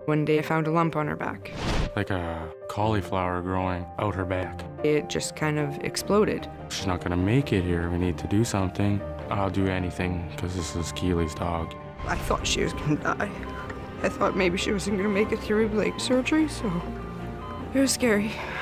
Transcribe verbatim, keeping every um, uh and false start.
One day I found a lump on her back. Like a cauliflower growing out her back. It just kind of exploded. She's not gonna make it here. We need to do something. I'll do anything, because this is Keely's dog. I thought she was gonna die. I thought maybe she wasn't gonna make it through leg surgery, so it was scary.